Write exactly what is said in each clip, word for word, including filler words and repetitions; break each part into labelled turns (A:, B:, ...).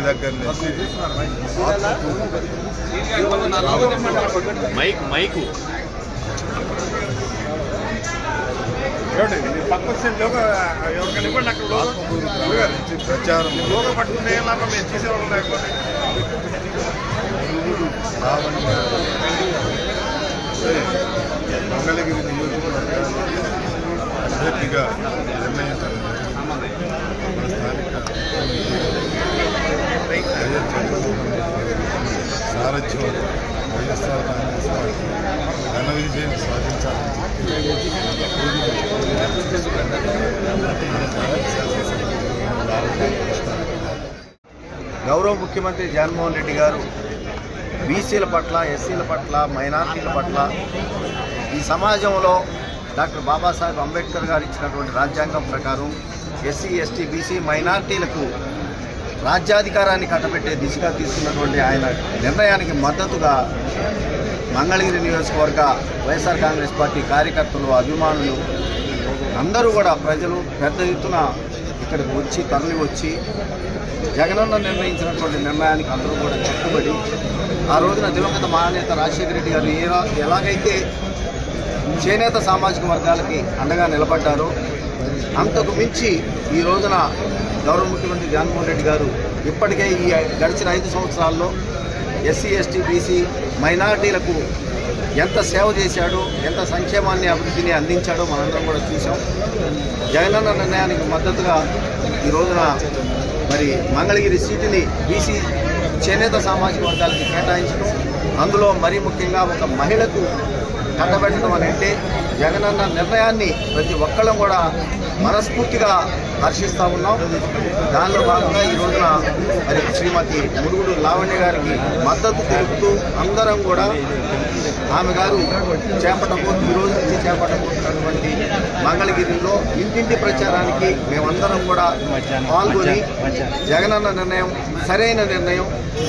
A: దగ్గర నుంచి
B: mic mic
A: ప్రచారం మంగళగిరి నియోజకవర్గం అభ్యర్థిగా నిర్ణయించడం సారథ్యం వైఎస్ఆర్ కాంగ్రెస్ పార్టీ ఘన విజయం సాధించాలని
C: గౌరవ ముఖ్యమంత్రి జగన్మోహన్ రెడ్డి గారు బీసీల పట్ల, ఎస్సీల పట్ల, మైనార్టీల పట్ల ఈ సమాజంలో డాక్టర్ బాబాసాహెబ్ అంబేద్కర్ గారు ఇచ్చినటువంటి రాజ్యాంగం ప్రకారం ఎస్సీ, ఎస్టీ, బీసీ, మైనార్టీలకు రాజ్యాధికారాన్ని కట్టబెట్టే దిశగా తీసుకున్నటువంటి ఆయన నిర్ణయానికి మద్దతుగా మంగళగిరి నియోజకవర్గ వైఎస్ఆర్ కాంగ్రెస్ పార్టీ కార్యకర్తలు, అభిమానులు అందరూ కూడా ప్రజలు పెద్ద ఎత్తున ఇక్కడికి వచ్చి తరలి వచ్చి జగనన్న నిర్ణయించినటువంటి నిర్ణయానికి అందరూ కూడా కట్టుబడి ఆ రోజున దివంగత మహానేత రాజశేఖర రెడ్డి గారు ఏ ఎలాగైతే చేనేత సామాజిక వర్గాలకి అండగా నిలబడ్డారో అంతకు మించి ఈ రోజున గౌరవ ముఖ్యమంత్రి జగన్మోహన్ రెడ్డి గారు ఇప్పటికే ఈ గడిచిన ఐదు సంవత్సరాల్లో ఎస్సీ, ఎస్టీ, బీసీ, మైనార్టీలకు ఎంత సేవ చేశాడో, ఎంత సంక్షేమాన్ని, అభివృద్ధిని అందించాడో మనందరం కూడా చూసాం. జగనన్న నిర్ణయానికి మద్దతుగా ఈ రోజున మరి మంగళగిరి సీటుని బీసీ చేనేత సామాజిక వర్గాలకి కేటాయించడం, అందులో మరీ ముఖ్యంగా ఒక మహిళకు కట్టబెట్టడం అని అంటే జగనన్న నిర్ణయాన్ని ప్రతి ఒక్కళ్ళం కూడా మనస్ఫూర్తిగా హర్షిస్తూ ఉన్నాం. దానిలో భాగంగా ఈ రోజున మరి శ్రీమతి మురుగుడు లావణ్య గారికి మద్దతు తెలుపుతూ అందరం కూడా ఆమె గారు చేపట్టబో ఈ రోజు నుంచి చేపట్టబోతున్నటువంటి మంగళగిరిలో ఇంటింటి ప్రచారానికి మేమందరం కూడా పాల్గొని జగనన్న నిర్ణయం సరైన నిర్ణయం,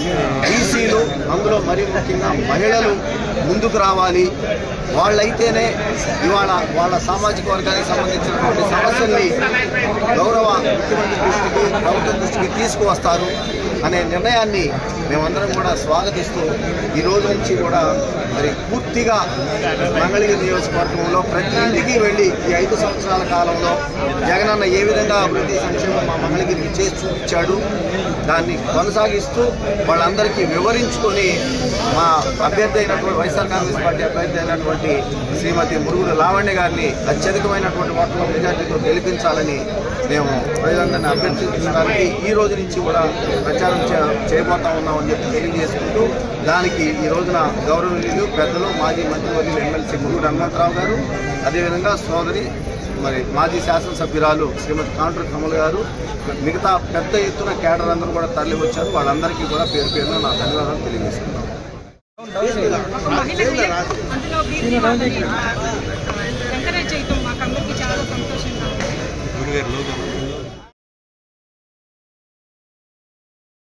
C: బీసీలు అందులో మరీ ముఖ్యంగా మహిళలు ముందుకు రావాలి, వాళ్ళైతేనే ఇవాళ వాళ్ళ సామాజిక వర్గానికి సంబంధించినటువంటి సమస్యల్ని గౌరవ ముఖ్యమంత్రి దృష్టికి, ప్రభుత్వం దృష్టికి తీసుకువస్తారు అనే నిర్ణయాన్ని మేమందరం కూడా స్వాగతిస్తూ ఈ రోజు నుంచి కూడా మరి పూర్తిగా మంగళగిరి నియోజకవర్గంలో ప్రతి ఇంటికి వెళ్ళి ఈ ఐదు సంవత్సరాల కాలంలో జగనన్న ఏ విధంగా అభివృద్ధి సంక్షేమం మా మంగళగిరికి చేసి చూపించాడు దాన్ని కొనసాగిస్తూ వాళ్ళందరికీ వివరించుకొని మా అభ్యర్థి అయినటువంటి వైఎస్ఆర్ కాంగ్రెస్ పార్టీ అభ్యర్థి అయినటువంటి శ్రీమతి మురుగుడు లావణ్య గారిని అత్యధికమైనటువంటి ఓట్ల మెజార్టీతో గెలిపించాలని మేము ప్రజలందరినీ అభ్యర్థించడానికి ఈ రోజు నుంచి కూడా ప్రచారం చేయబోతా ఉన్నామని చెప్పి తెలియజేసుకుంటూ దానికి ఈ రోజున గౌరవనీయులు పెద్దలు మాజీ మంత్రివర్యులు ఎమ్మెల్సీ మురుగుడు హనుమంతరావు గారు, అదేవిధంగా సోదరి మరి మాజీ శాసనసభ్యురాలు శ్రీమతి కాంట్ర కమల్ గారు, మిగతా పెద్ద ఎత్తున కేడర్ అందరూ కూడా తరలి వచ్చారు. వాళ్ళందరికీ కూడా పేరు పేరున నా ధన్యవాదాలు తెలియజేస్తున్నాను.
D: ఎంకరేజ్ చేయటం మాకు అందరికీ చాలా సంతోషంగా ఉంది.